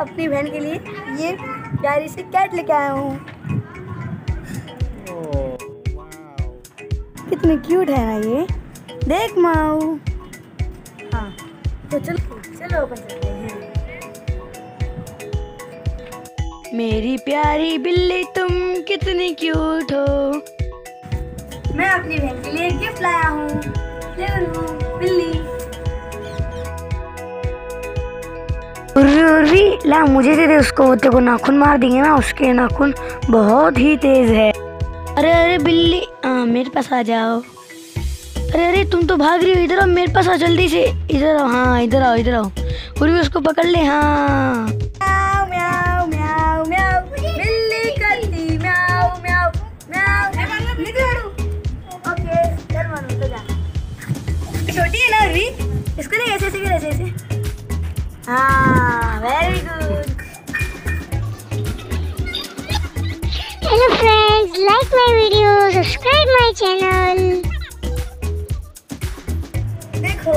अपनी बहन के लिए ये प्यारी सी कैट लेके आया हूँ। कितनी क्यूट है ना ये, देख माऊ। हाँ तो चलो ओपन करते हैं। मेरी प्यारी बिल्ली तुम कितनी क्यूट हो। मैं अपनी बहन के लिए गिफ्ट लाया हूँ, ले लो बिल्ली। उर्वी ला मुझे दे दे उसको, वो तेरे को नाखून मार देंगे ना, उसके नाखून बहुत ही तेज है। अरे अरे बिल्ली मेरे पास आ जाओ। अरे अरे तुम तो भाग रही हो, इधर आओ मेरे पास आओ जल्दी से, इधर आओ। हाँ इधर आओ इधर आओ, उर्वी उसको पकड़ ले। हाँ म्याऊ म्याऊ म्याऊ म्याऊ, बिल्ली करती म्याऊ म्याऊ म्याऊ। ओके चल मनु तो जा। छोटी है ना उर्वी, इसको देख ऐसे ऐसे ऐसे ऐसे। हाँ very good. Hello friends, like my video, subscribe my channel. देखो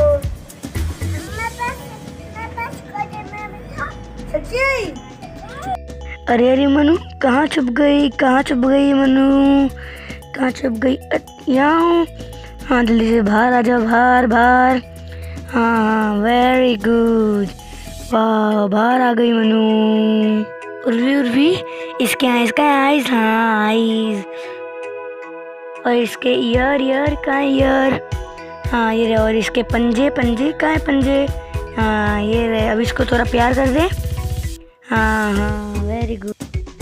सच्ची। अरे अरे मनु कहाँ छुप गई, कहाँ छुप गई मनु, कहाँ छुप गई। यहाँ हूँ। हाँ जल्दी से बाहर आ जाओ, बाहर बाहर। हाँ वेरी गुड, वाह बाहर आ गई मनु। उर्वी उर्वी इसके आईज, हाँ आईज। और इसके ईयर कहाँ ईयर, हाँ ये रहे। और इसके पंजे कहाँ है पंजे, हाँ ये रहे। अब इसको थोड़ा प्यार कर दे। हाँ हाँ वेरी गुड।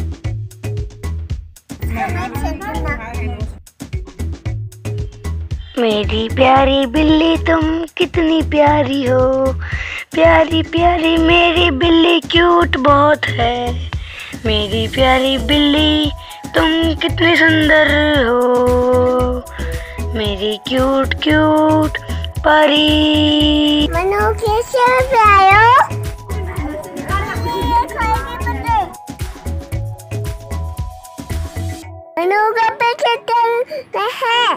मेरी प्यारी बिल्ली तुम कितनी प्यारी हो, प्यारी प्यारी मेरी बिल्ली क्यूट बहुत है। मेरी प्यारी बिल्ली तुम कितनी सुंदर हो, मेरी क्यूट क्यूट परी। मनु कैसे आयो? मनु का पैकेट है।